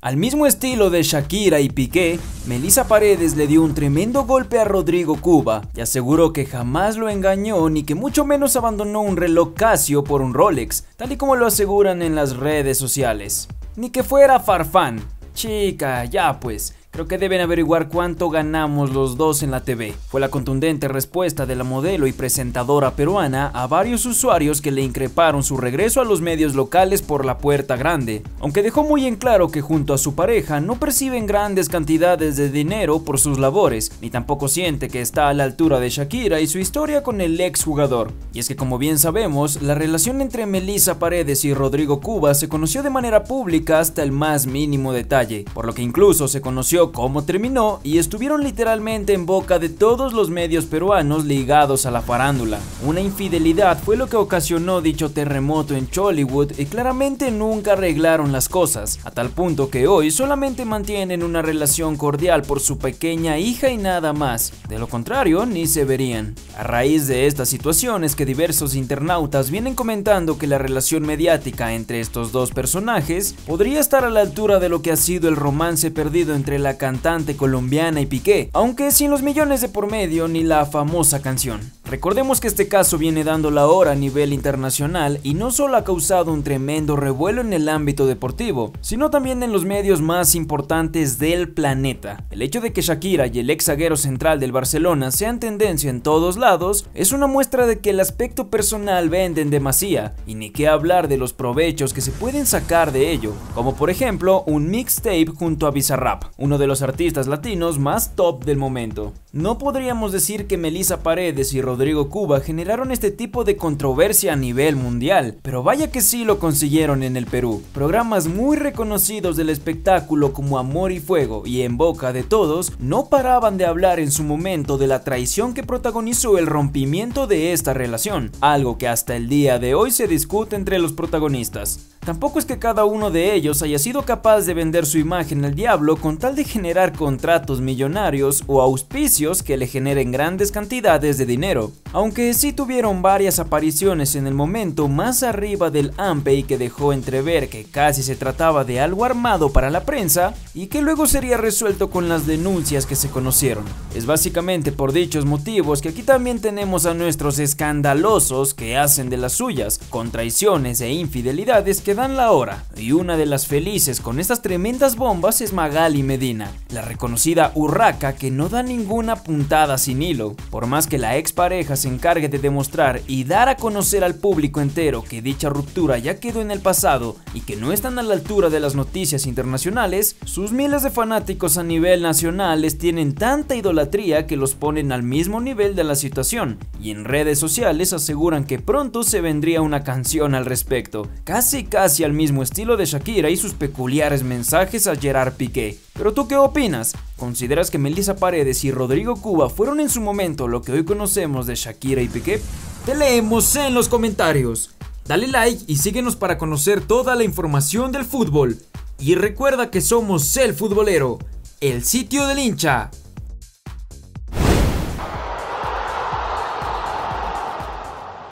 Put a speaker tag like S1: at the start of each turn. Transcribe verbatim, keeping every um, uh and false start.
S1: Al mismo estilo de Shakira y Piqué, Melissa Paredes le dio un tremendo golpe a Rodrigo Cuba y aseguró que jamás lo engañó ni que mucho menos abandonó un reloj Casio por un Rolex, tal y como lo aseguran en las redes sociales. Ni que fuera Farfán. Chica, ya pues. Creo que deben averiguar cuánto ganamos los dos en la T V. Fue la contundente respuesta de la modelo y presentadora peruana a varios usuarios que le increparon su regreso a los medios locales por la puerta grande, aunque dejó muy en claro que junto a su pareja no perciben grandes cantidades de dinero por sus labores, ni tampoco siente que está a la altura de Shakira y su historia con el ex jugador. Y es que, como bien sabemos, la relación entre Melissa Paredes y Rodrigo Cuba se conoció de manera pública hasta el más mínimo detalle, por lo que incluso se conoció cómo terminó y estuvieron literalmente en boca de todos los medios peruanos ligados a la farándula. Una infidelidad fue lo que ocasionó dicho terremoto en Chollywood y claramente nunca arreglaron las cosas, a tal punto que hoy solamente mantienen una relación cordial por su pequeña hija y nada más, de lo contrario ni se verían. A raíz de esta situación es que diversos internautas vienen comentando que la relación mediática entre estos dos personajes podría estar a la altura de lo que ha sido el romance perdido entre la cantante colombiana y Piqué, aunque sin los millones de por medio ni la famosa canción. Recordemos que este caso viene dando la hora a nivel internacional y no solo ha causado un tremendo revuelo en el ámbito deportivo, sino también en los medios más importantes del planeta. El hecho de que Shakira y el ex zaguero central del Barcelona sean tendencia en todos lados es una muestra de que el aspecto personal vende en demasía, y ni qué hablar de los provechos que se pueden sacar de ello, como por ejemplo un mixtape junto a Bizarrap, uno de los artistas latinos más top del momento. No podríamos decir que Melissa Paredes y Rodrigo Cuba generaron este tipo de controversia a nivel mundial, pero vaya que sí lo consiguieron en el Perú. Programas muy reconocidos del espectáculo como Amor y Fuego y En Boca de Todos no paraban de hablar en su momento de la traición que protagonizó el rompimiento de esta relación, algo que hasta el día de hoy se discute entre los protagonistas. Tampoco es que cada uno de ellos haya sido capaz de vender su imagen al diablo con tal de generar contratos millonarios o auspicios que le generen grandes cantidades de dinero, aunque sí tuvieron varias apariciones en el momento más arriba del ampe y que dejó entrever que casi se trataba de algo armado para la prensa y que luego sería resuelto con las denuncias que se conocieron. Es básicamente por dichos motivos que aquí también tenemos a nuestros escandalosos que hacen de las suyas, con traiciones e infidelidades que dan la hora, y una de las felices con estas tremendas bombas es Magali Medina, la reconocida urraca que no da ninguna puntada sin hilo. Por más que la expareja se encargue de demostrar y dar a conocer al público entero que dicha ruptura ya quedó en el pasado y que no están a la altura de las noticias internacionales, sus miles de fanáticos a nivel nacional les tienen tanta idolatría que los ponen al mismo nivel de la situación, y en redes sociales aseguran que pronto se vendría una canción al respecto, casi casi Casi al mismo estilo de Shakira y sus peculiares mensajes a Gerard Piqué. ¿Pero tú qué opinas? ¿Consideras que Melissa Paredes y Rodrigo Cuba fueron en su momento lo que hoy conocemos de Shakira y Piqué? Te leemos en los comentarios. Dale like y síguenos para conocer toda la información del fútbol. Y recuerda que somos El Futbolero, el sitio del hincha.